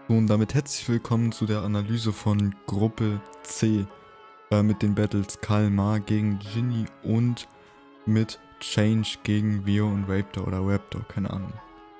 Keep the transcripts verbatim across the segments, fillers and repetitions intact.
Und damit herzlich willkommen zu der Analyse von Gruppe C äh, mit den Battles Kalmar gegen Ginny und mit Change gegen Vio und Raptor oder Raptor, keine Ahnung.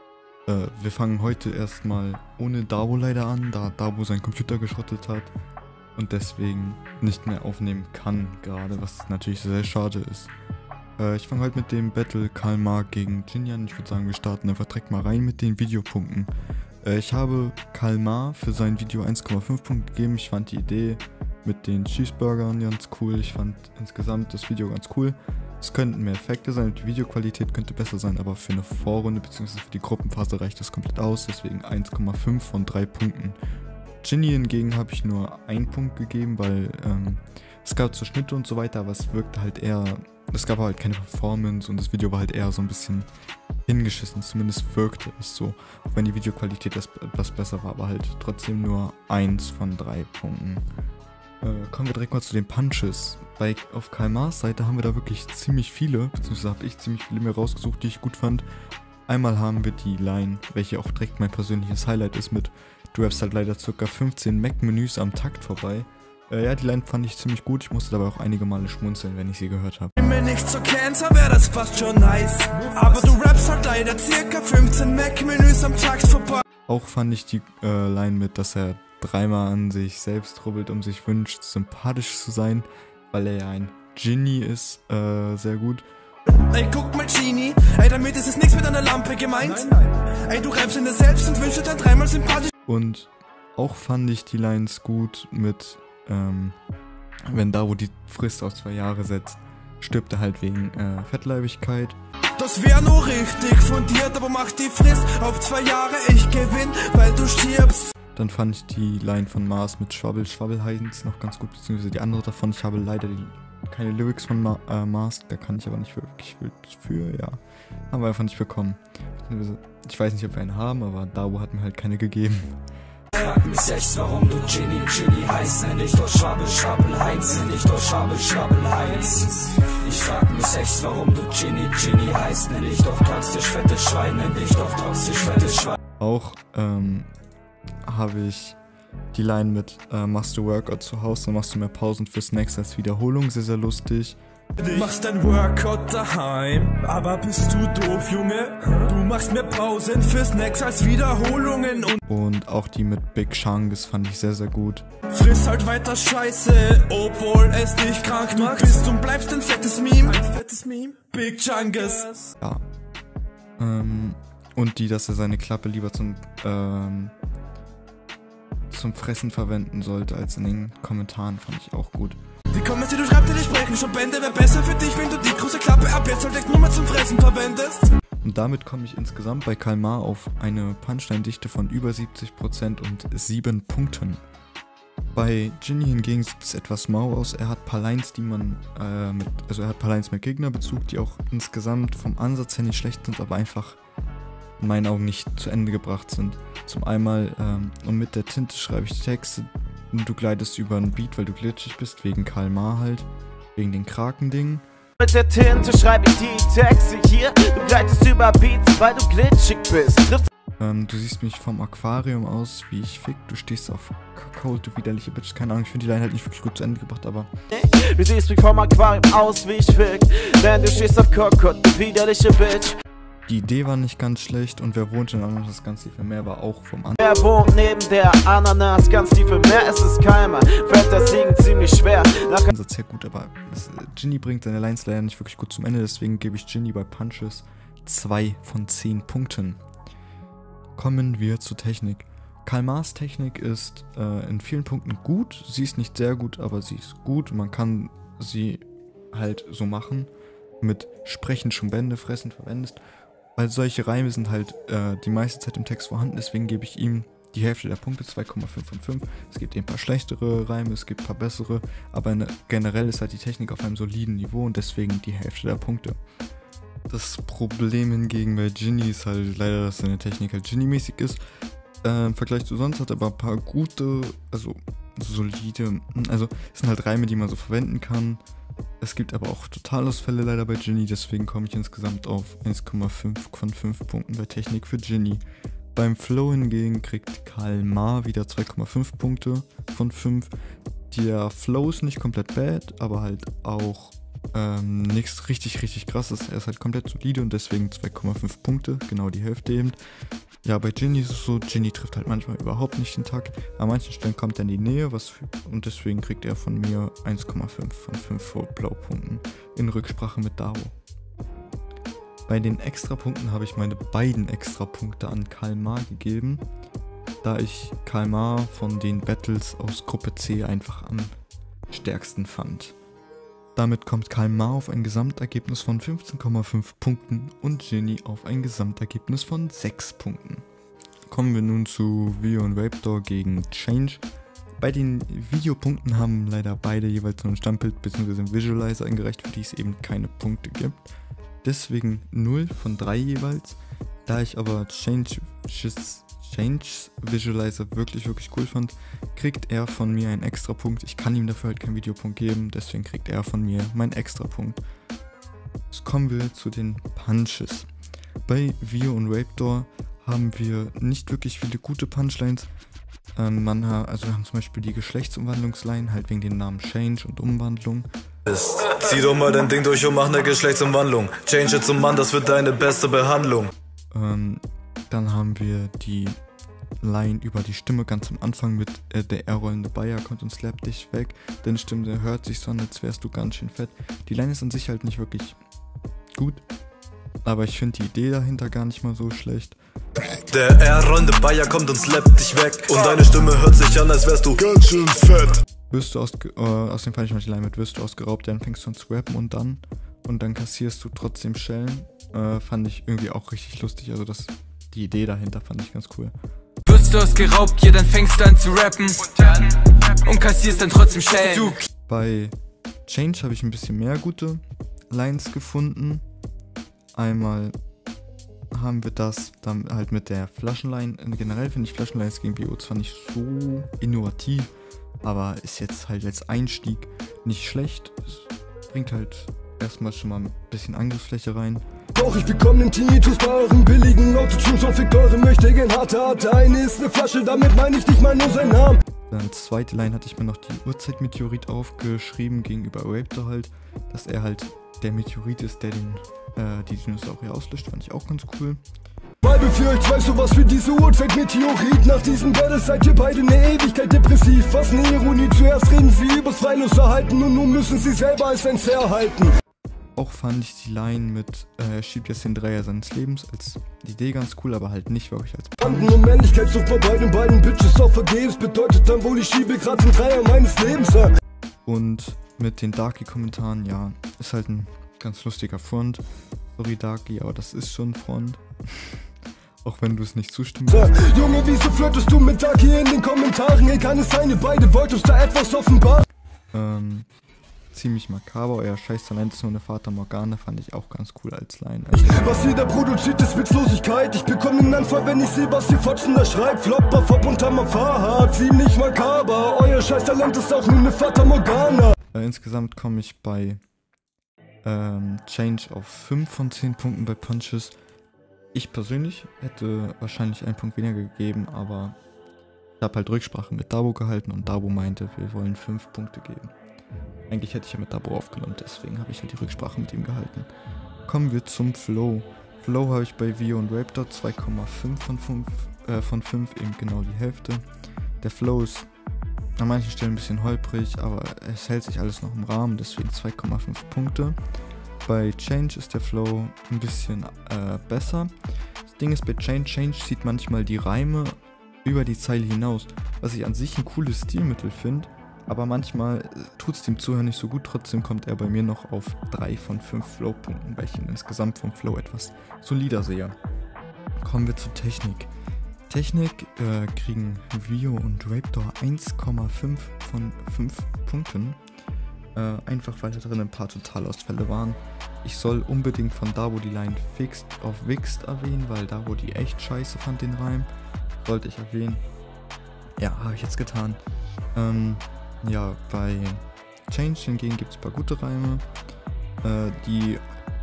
Äh, wir fangen heute erstmal ohne Dabo leider an, da Dabo seinen Computer geschrottet hat und deswegen nicht mehr aufnehmen kann gerade, was natürlich sehr, sehr schade ist. Äh, ich fange heute mit dem Battle Kalmar gegen Ginny an. Ich würde sagen, wir starten einfach direkt mal rein mit den Videopunkten. Ich habe Kalmar für sein Video eins Komma fünf Punkte gegeben. Ich fand die Idee mit den Cheeseburgern ganz cool. Ich fand insgesamt das Video ganz cool. Es könnten mehr Effekte sein, die Videoqualität könnte besser sein, aber für eine Vorrunde bzw. für die Gruppenphase reicht das komplett aus. Deswegen eins Komma fünf von drei Punkten. Ginny hingegen habe ich nur einen Punkt gegeben, weil ähm, es gab zwar Schnitte und so weiter, aber es wirkte halt eher, es gab halt keine Performance und das Video war halt eher so ein bisschen hingeschissen, zumindest wirkte es so, auch wenn die Videoqualität etwas besser war, aber halt trotzdem nur eins von drei Punkten. Äh, kommen wir direkt mal zu den Punches. Bei, auf Kalmars Seite haben wir da wirklich ziemlich viele, beziehungsweise habe ich ziemlich viele mir rausgesucht, die ich gut fand. Einmal haben wir die Line, welche auch direkt mein persönliches Highlight ist mit: Du rappst halt leider ca. fünfzehn Mac-Menüs am Takt vorbei. Äh, ja, die Line fand ich ziemlich gut, ich musste dabei auch einige Male schmunzeln, wenn ich sie gehört habe. Wenn mir nichts so kennst, dann wär das fast schon nice. Aber du rappst halt leider circa fünfzehn Mac-Menüs am Takt vorbei. Auch fand ich die äh, Line mit, dass er dreimal an sich selbst rubbelt, um sich wünscht, sympathisch zu sein, weil er ja ein Genie ist, äh, sehr gut. Ey, guck mal, Genie, ey, damit ist es nichts mit einer Lampe gemeint. Nein, nein. Ey, du rappst in dir selbst und wünschst dir dann dreimal sympathisch. Und auch fand ich die Lines gut mit, ähm, wenn Dabo die Frist auf zwei Jahre setzt, stirbt er halt wegen äh, Fettleibigkeit. Das wär nur richtig fundiert, aber mach die Frist auf zwei Jahre, ich gewinn, weil du stirbst. Dann fand ich die Line von Mars mit Schwabbel, Schwabbel heißen's noch ganz gut, beziehungsweise die andere davon. Ich habe leider die, keine Lyrics von Ma äh, Mars, da kann ich aber nicht wirklich für, ja, haben wir einfach nicht bekommen. Ich weiß nicht, ob wir einen haben, aber Dabo hat mir halt keine gegeben. Ich frag mich echt, warum du Ginny, Ginny heißt, nenn dich doch Schwabbel, Schwabbel Heinz, nenn dich doch Schwabbel, Schwabbel Heinz. Ich frag mich echt, warum du Ginny, Ginny heißt, nenn dich doch toxisch fettes Schwein, nenn dich doch toxisch fettes Schwein. Auch, ähm, habe ich die Line mit äh, machst du Workout zu Hause, dann machst du mehr Pausen für Snacks als Wiederholung, sehr, sehr lustig. Du machst dein Workout daheim, aber bist du doof, Junge? Du machst mehr Pausen für Snacks als Wiederholungen. Und, und auch die mit Big Chungus fand ich sehr, sehr gut. Friss halt weiter Scheiße, obwohl es dich krank macht. Bist und bleibst ein fettes Meme. Ein fettes Meme? Big Chungus. Ja. Ähm, und die, dass er seine Klappe lieber zum, ähm, zum Fressen verwenden sollte als in den Kommentaren, fand ich auch gut. Die Comments, die du schreibst, die sprechen schon Bände. Wäre besser für dich, wenn du die große Klappe ab jetzt halt echt nur mal zum Fressen verwendest. Und damit komme ich insgesamt bei Kalmar auf eine Punchline-Dichte von über siebzig Prozent und sieben Punkten. Bei Ginny hingegen sieht es etwas mau aus. Er hat ein paar Lines, die man äh, mit, also er hat ein paar Lines mit Gegnerbezug, die auch insgesamt vom Ansatz her nicht schlecht sind, aber einfach in meinen Augen nicht zu Ende gebracht sind. Zum einmal, ähm, und mit der Tinte schreibe ich die Texte. Du gleitest über einen Beat, weil du glitschig bist, wegen Kalmar halt, wegen den Kraken-Dingen. Mit der Tinte schreibe ich die Texte hier. Du gleitest über Beats, weil du glitschig bist. Trifft ähm, du siehst mich vom Aquarium aus, wie ich fick. Du stehst auf Kakao, du widerliche Bitch. Keine Ahnung, ich finde die Line halt nicht wirklich gut zu Ende gebracht, aber... Du siehst mich vom Aquarium aus, wie ich fick. Denn du stehst auf Kakao, du widerliche Bitch. Die Idee war nicht ganz schlecht und wer wohnt in Ananas ganz tief im Meer war auch vom An. Wer wohnt neben der Ananas ganz tief im Meer? Es ist Kalmar, fällt das Liegen ziemlich schwer. Nach Ansatz sehr gut, aber das, Ginny bringt seine Lines leider nicht wirklich gut zum Ende, deswegen gebe ich Ginny bei Punches zwei von zehn Punkten. Kommen wir zur Technik. Kalmars Technik ist äh, in vielen Punkten gut, sie ist nicht sehr gut, aber sie ist gut. Man kann sie halt so machen, mit Sprechen schon Bände, Fressen verwendest. Weil solche Reime sind halt äh, die meiste Zeit im Text vorhanden, deswegen gebe ich ihm die Hälfte der Punkte, zwei Komma fünf von fünf. Es gibt ein paar schlechtere Reime, es gibt ein paar bessere, aber eine, generell ist halt die Technik auf einem soliden Niveau und deswegen die Hälfte der Punkte. Das Problem hingegen bei Ginny ist halt leider, dass seine Technik halt Ginny-mäßig ist. Äh, Im Vergleich zu sonst hat er aber ein paar gute, also solide, also es sind halt Reime, die man so verwenden kann. Es gibt aber auch Totalausfälle leider bei Ginny, deswegen komme ich insgesamt auf eins Komma fünf von fünf Punkten bei Technik für Ginny. Beim Flow hingegen kriegt Karl Ma wieder zwei Komma fünf Punkte von fünf. Der Flow ist nicht komplett bad, aber halt auch ähm, nichts richtig, richtig krasses. Er ist halt komplett solide und deswegen zwei Komma fünf Punkte, genau die Hälfte eben. Ja, bei Ginny ist es so, Ginny trifft halt manchmal überhaupt nicht den Takt. An manchen Stellen kommt er in die Nähe, was für, und deswegen kriegt er von mir eins Komma fünf von fünf Blaupunkten in Rücksprache mit Dabo. Bei den Extrapunkten habe ich meine beiden Extrapunkte an Karl Ma gegeben, da ich Karl Ma von den Battles aus Gruppe C einfach am stärksten fand. Damit kommt Karl Ma auf ein Gesamtergebnis von fünfzehn Komma fünf Punkten und Ginny auf ein Gesamtergebnis von sechs Punkten. Kommen wir nun zu Vio und Raptor gegen Change. Bei den Videopunkten haben leider beide jeweils nur ein Standbild bzw. ein Visualizer eingereicht, für die es eben keine Punkte gibt. Deswegen null von drei jeweils. Da ich aber Change, Change Visualizer wirklich, wirklich cool fand, kriegt er von mir einen extra Punkt. Ich kann ihm dafür halt keinen Videopunkt geben, deswegen kriegt er von mir meinen extra Punkt. Jetzt kommen wir zu den Punches. Bei Vio und Raptor haben wir nicht wirklich viele gute Punchlines. Ähm, man ha also wir haben zum Beispiel die Geschlechtsumwandlungsline, halt wegen den Namen Change und Umwandlung. Zieh doch mal dein Ding durch und mach ne Geschlechtsumwandlung. Change it zum Mann, das wird deine beste Behandlung. Ähm, dann haben wir die Line über die Stimme ganz am Anfang mit äh, der R-rollende Bayer kommt und slappt dich weg. Deine Stimme hört sich so an, als wärst du ganz schön fett. Die Line ist an sich halt nicht wirklich gut, aber ich finde die Idee dahinter gar nicht mal so schlecht. Der R-rollende Bayer kommt und slappt dich weg und deine Stimme hört sich an, als wärst du ganz schön fett. Wirst du aus, äh, außerdem fand ich mal die Line mit, wirst du ausgeraubt, dann fängst du an zu rappen und dann und dann kassierst du trotzdem Schellen. Äh, fand ich irgendwie auch richtig lustig, also das, die Idee dahinter fand ich ganz cool. Wirst du ausgeraubt, ja dann fängst du an zu rappen und, dann, und kassierst dann trotzdem Schellen. Bei Change habe ich ein bisschen mehr gute Lines gefunden. Einmal haben wir das dann halt mit der Flaschenline. Generell finde ich Flaschenlines gegen B O zwar nicht so innovativ, aber ist jetzt halt als Einstieg nicht schlecht. Es bringt halt erstmal schon mal ein bisschen Angriffsfläche rein. Doch ich bekomme den Tinnitus bei euren billigen Autotunes und fick eure möchtigen harte harte. Eine ist eine Flasche, damit meine ich nicht mal nur seinen Namen. Dann zweite Line hatte ich mir noch die Urzeitmeteorit aufgeschrieben gegenüber Raptor halt, dass er halt der Meteorit ist, der den, äh, die Dinosaurier auslöscht, fand ich auch ganz cool. Weil für euch weißt du was für diese Urzeitmeteorit. Nach diesem Battle seid ihr beide eine Ewigkeit depressiv. Was ne Ironie, zuerst reden sie übers Freilusterhalten und nun müssen sie selber als ein Fair halten. Auch fand ich die Line mit, äh, er schiebt jetzt den Dreier seines Lebens als Idee ganz cool, aber halt nicht wirklich als Banden und Männlichkeit sucht bei beiden beiden Bitches auf vergebens. Bedeutet dann wohl, ich schiebe grad den Dreier meines Lebens an. Und mit den Darky-Kommentaren, ja, ist halt ein ganz lustiger Front. Sorry Darky, aber das ist schon ein Front. Auch wenn du es nicht zustimmst. Junge, wieso flirtest du mit Darky in den Kommentaren? Ey, kann es sein, ihr beide wollt uns da etwas offenbaren? Ähm... Ziemlich makaber, euer scheiß Talent ist nur eine Fata Morgana, fand ich auch ganz cool als Line. Also was jeder produziert, ist Witzlosigkeit. Ich bekomme einen Anfall, wenn ich sehe, was ihr Fotzen da schreibt. Flopper, Fopp und Hammer, Fahrrad, ziemlich makaber. Euer scheiß Talent ist auch nur eine Fata Morgana. Äh, insgesamt komme ich bei ähm, Change auf fünf von zehn Punkten bei Punches. Ich persönlich hätte wahrscheinlich einen Punkt weniger gegeben, aber ich habe halt Rücksprache mit Dabo gehalten und Dabo meinte, wir wollen fünf Punkte geben. Eigentlich hätte ich ja mit Dabo aufgenommen, deswegen habe ich halt die Rücksprache mit ihm gehalten. Kommen wir zum Flow. Flow habe ich bei Vio und Raptor zwei Komma fünf von fünf, äh, von fünf, eben genau die Hälfte. Der Flow ist an manchen Stellen ein bisschen holprig, aber es hält sich alles noch im Rahmen, deswegen zwei Komma fünf Punkte. Bei Change ist der Flow ein bisschen äh, besser. Das Ding ist, bei Change, Change zieht manchmal die Reime über die Zeile hinaus, was ich an sich ein cooles Stilmittel finde. Aber manchmal tut es dem Zuhörer nicht so gut, trotzdem kommt er bei mir noch auf drei von fünf Flow-Punkten, weil ich ihn insgesamt vom Flow etwas solider sehe. Kommen wir zur Technik. Technik äh, kriegen Vio und Raptor eins Komma fünf von fünf Punkten. Äh, einfach weil da drin ein paar Totalausfälle waren. Ich soll unbedingt von Dabo die Line Fixed auf Wixt erwähnen, weil Dabo die echt scheiße fand, den Reim. Sollte ich erwähnen. Ja, habe ich jetzt getan. Ähm... Ja, bei Change hingegen gibt es ein paar gute Reime. Äh, die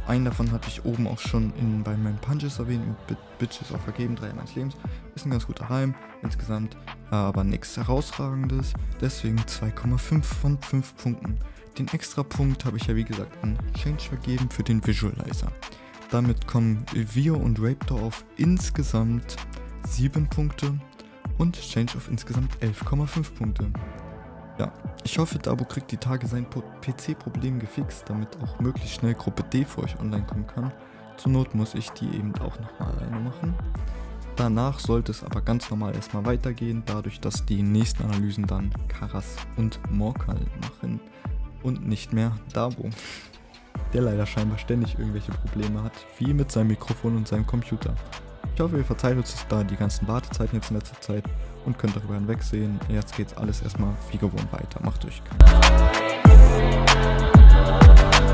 einen davon hatte ich oben auch schon in, bei meinen Punches erwähnt, mit Bitches auch vergeben, drei meines Lebens. Ist ein ganz guter Reim, insgesamt äh, aber nichts Herausragendes, deswegen zwei Komma fünf von fünf Punkten. Den Extrapunkt habe ich ja wie gesagt an Change vergeben für den Visualizer. Damit kommen Vio und Raptor auf insgesamt sieben Punkte und Change auf insgesamt elf Komma fünf Punkte. Ja, ich hoffe, Dabo kriegt die Tage sein P C-Problem gefixt, damit auch möglichst schnell Gruppe D für euch online kommen kann. Zur Not muss ich die eben auch nochmal alleine machen. Danach sollte es aber ganz normal erstmal weitergehen, dadurch, dass die nächsten Analysen dann Karas und Morkal machen und nicht mehr Dabo, der leider scheinbar ständig irgendwelche Probleme hat, wie mit seinem Mikrofon und seinem Computer. Ich hoffe, ihr verzeiht uns da die ganzen Wartezeiten jetzt in letzter Zeit und könnt darüber hinwegsehen. Jetzt geht's alles erstmal wie gewohnt weiter. Macht euch keine Sorgen.